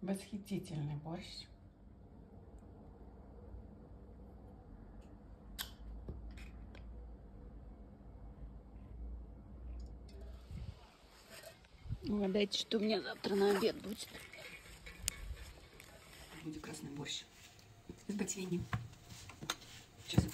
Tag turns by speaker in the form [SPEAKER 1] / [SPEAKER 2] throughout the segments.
[SPEAKER 1] Восхитительный борщ. Угадайте, что у меня завтра на обед будет.
[SPEAKER 2] Будет красный борщ с ботвиньем. Сейчас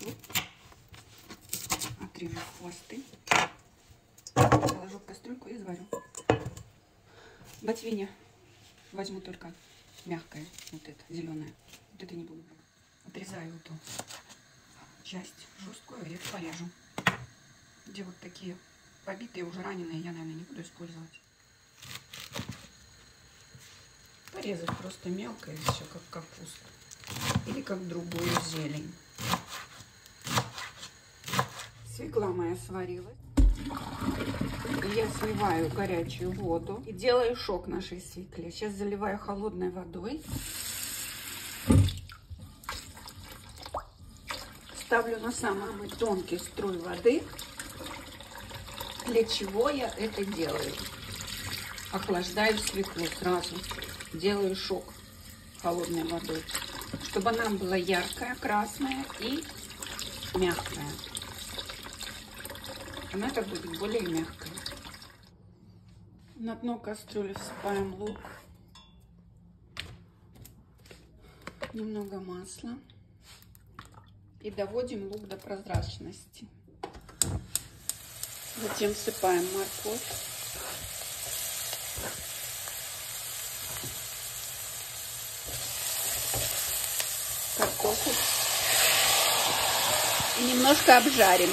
[SPEAKER 2] отрежу хвосты, положу в кастрюльку и заварю. Ботвинья возьму только мягкое, вот это зеленое. Вот это не буду. Отрезаю эту часть жесткую и порежу. Где вот такие побитые, уже раненые, я, наверное, не буду использовать. Порезать просто мелко и все, как капусту. Или как другую зелень. Свекла моя сварилась. Я сливаю горячую воду и делаю шок нашей свекле. Сейчас заливаю холодной водой. Ставлю на самый тонкий струй воды. Для чего я это делаю? Охлаждаю свеклу сразу. Делаю шок холодной водой, чтобы она была яркая, красная и мягкая. Она так будет более мягкая. На дно кастрюли всыпаем лук, немного масла и доводим лук до прозрачности. Затем всыпаем морковь. Картофель. И немножко обжарим.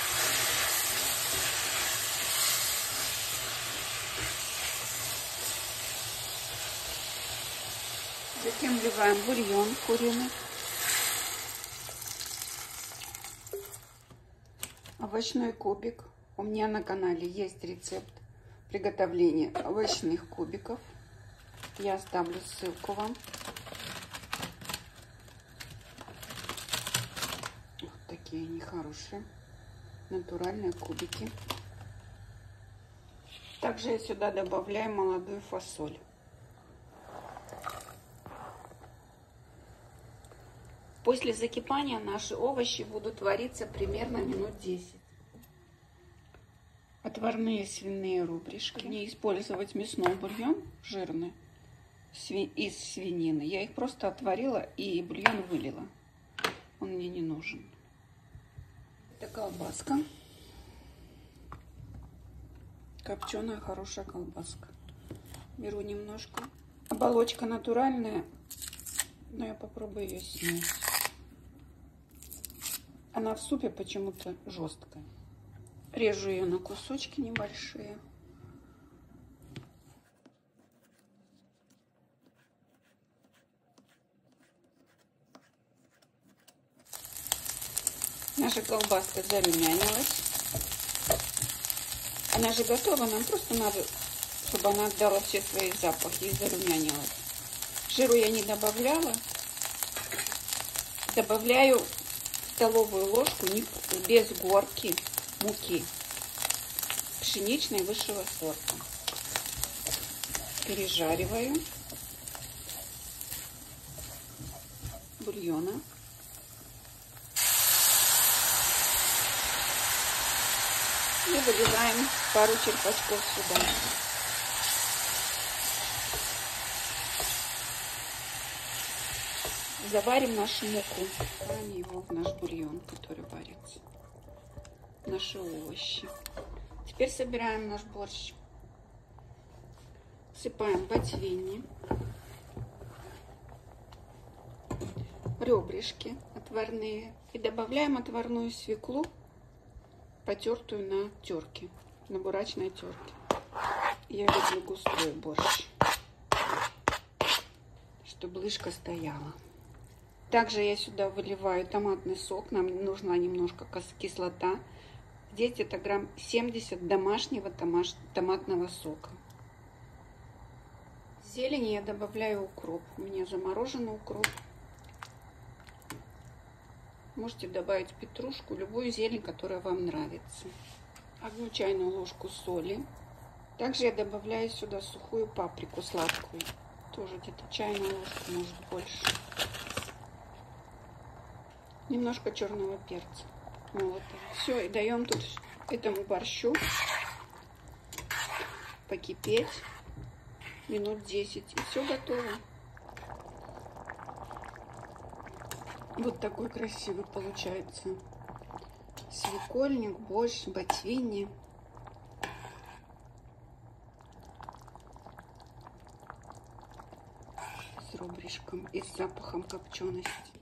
[SPEAKER 2] Затем вливаем бульон куриный. Овощной кубик. У меня на канале есть рецепт приготовления овощных кубиков. Я оставлю ссылку вам. Вот такие они хорошие, натуральные кубики. Также я сюда добавляю молодую фасоль. После закипания наши овощи будут вариться примерно минут 10. Отварные свиные ребрышки. Не использовать мясной бульон жирный из свинины. Я их просто отварила и бульон вылила. Он мне не нужен. Это колбаска. Копченая хорошая колбаска. Беру немножко. Оболочка натуральная, но я попробую ее снять. Она в супе почему-то жесткая. Режу ее на кусочки небольшие. Наша колбаска зарумянилась. Она же готова, нам просто надо, чтобы она отдала все свои запахи и зарумянилась. Жиру я не добавляла. Добавляю столовую ложку без горки муки пшеничной высшего сорта. Пережариваю бульона. И выливаем пару черпачков сюда. Заварим нашу муку. Добавим его в наш бульон, который варится. Наши овощи. Теперь собираем наш борщ. Всыпаем ботвиньи, ребрышки отварные и добавляем отварную свеклу, потертую на терке, на бурачной терке. Я люблю густой борщ, чтобы лыжка стояла. Также я сюда выливаю томатный сок. Нам нужна немножко кислота. Здесь это грамм 70 домашнего томатного сока. В зелени я добавляю укроп. У меня замороженный укроп. Можете добавить петрушку, любую зелень, которая вам нравится. 1 чайную ложку соли. Также я добавляю сюда сухую паприку сладкую.
[SPEAKER 1] Тоже где-то чайная ложка, может больше. Немножко черного перца молотого. Все, и даем тут этому борщу покипеть минут 10. И все готово. Вот такой красивый получается свекольник, борщ, ботвини. С ребрышком и с запахом копчености.